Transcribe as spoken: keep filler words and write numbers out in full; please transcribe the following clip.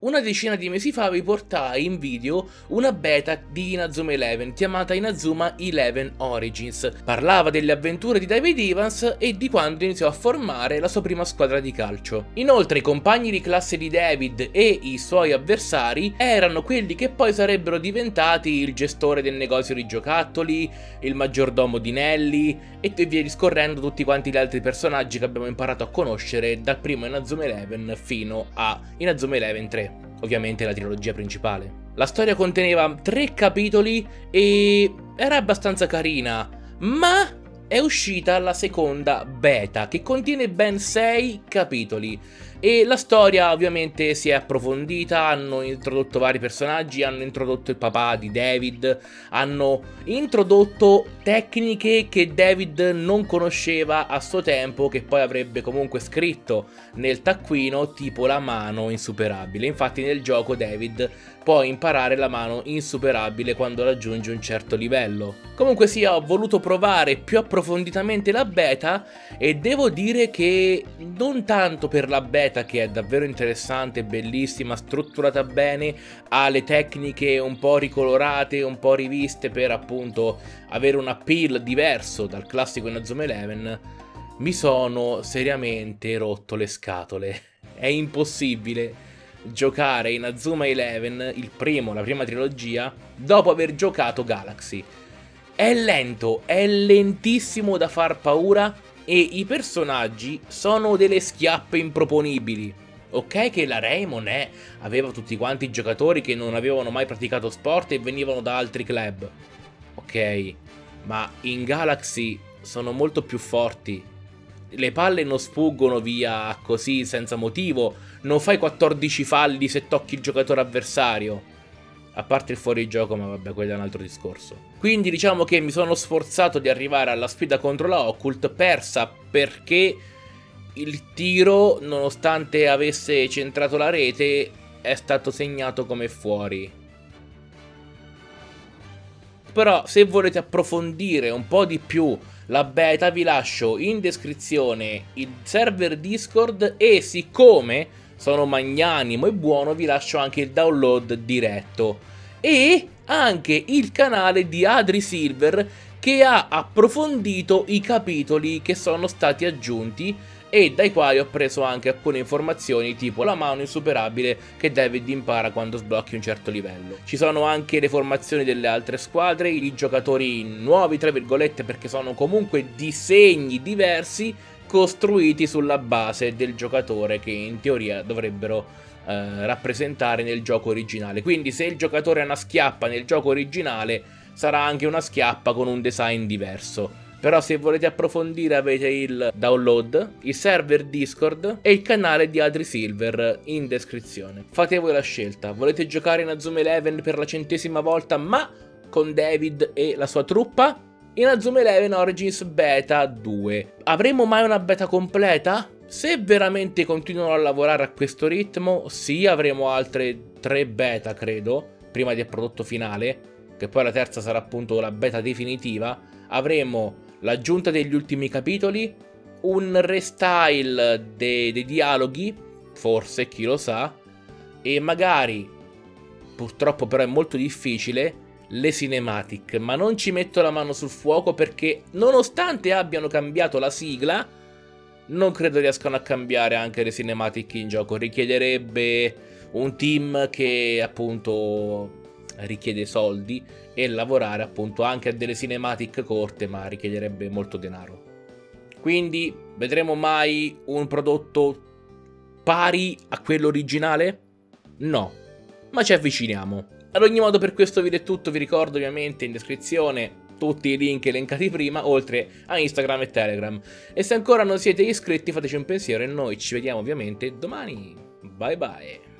Una decina di mesi fa vi portai in video una beta di Inazuma Eleven chiamata Inazuma Eleven Origins. Parlava delle avventure di David Evans e di quando iniziò a formare la sua prima squadra di calcio. Inoltre i compagni di classe di David e i suoi avversari erano quelli che poi sarebbero diventati il gestore del negozio di giocattoli, il maggiordomo di Nelly e via discorrendo tutti quanti gli altri personaggi che abbiamo imparato a conoscere dal primo Inazuma Eleven fino a Inazuma Eleven tre. Ovviamente la trilogia principale. La storia conteneva tre capitoli e era abbastanza carina, ma è uscita la seconda beta che contiene ben sei capitoli e la storia ovviamente si è approfondita, hanno introdotto vari personaggi, hanno introdotto il papà di David, hanno introdotto tecniche che David non conosceva a suo tempo, che poi avrebbe comunque scritto nel taccuino, tipo la mano insuperabile. Infatti nel gioco David può imparare la mano insuperabile quando raggiunge un certo livello. Comunque sia, ho voluto provare più approfonditamente la beta e devo dire che non tanto per la beta, che è davvero interessante, bellissima, strutturata bene, ha le tecniche un po' ricolorate, un po' riviste per appunto avere un appeal diverso dal classico Inazuma Eleven, mi sono seriamente rotto le scatole. È impossibile giocare Inazuma Eleven, il primo, la prima trilogia, dopo aver giocato Galaxy. È lento, è lentissimo da far paura e i personaggi sono delle schiappe improponibili. Ok che la Raymond è, aveva tutti quanti i giocatori che non avevano mai praticato sport e venivano da altri club. Ok, ma in Galaxy sono molto più forti. Le palle non sfuggono via così senza motivo, non fai quattordici falli se tocchi il giocatore avversario. A parte il fuorigioco, ma vabbè, quello è un altro discorso. Quindi diciamo che mi sono sforzato di arrivare alla sfida contro la Occult, persa perché il tiro, nonostante avesse centrato la rete, è stato segnato come fuori. Però se volete approfondire un po' di più la beta, vi lascio in descrizione il server Discord e siccome sono magnanimo e buono vi lascio anche il download diretto e anche il canale di Adri Silver che ha approfondito i capitoli che sono stati aggiunti e dai quali ho preso anche alcune informazioni tipo la mano insuperabile che David impara quando sblocchi un certo livello. Ci sono anche le formazioni delle altre squadre, i giocatori nuovi tra virgolette perché sono comunque disegni diversi costruiti sulla base del giocatore che in teoria dovrebbero eh, rappresentare nel gioco originale. Quindi se il giocatore è una schiappa nel gioco originale sarà anche una schiappa con un design diverso. Però se volete approfondire avete il download, il server Discord e il canale di Adri Silver in descrizione. Fate voi la scelta, volete giocare in Inazuma Eleven per la centesima volta ma con David e la sua truppa? Inazuma Eleven Origins Beta due. Avremo mai una beta completa? Se veramente continuano a lavorare a questo ritmo, sì, avremo altre tre beta, credo, prima del prodotto finale, che poi la terza sarà appunto la beta definitiva. Avremo l'aggiunta degli ultimi capitoli, un restyle dei, dei dialoghi, forse, chi lo sa, e magari, purtroppo però è molto difficile, le cinematic, ma non ci metto la mano sul fuoco perché nonostante abbiano cambiato la sigla non credo riescano a cambiare anche le cinematic in gioco. Richiederebbe un team che appunto richiede soldi e lavorare appunto anche a delle cinematic corte, ma richiederebbe molto denaro. Quindi vedremo mai un prodotto pari a quello originale? No, ma ci avviciniamo. Ad ogni modo per questo video è tutto, vi ricordo ovviamente in descrizione tutti i link elencati prima, oltre a Instagram e Telegram. E se ancora non siete iscritti fateci un pensiero e noi ci vediamo ovviamente domani. Bye bye.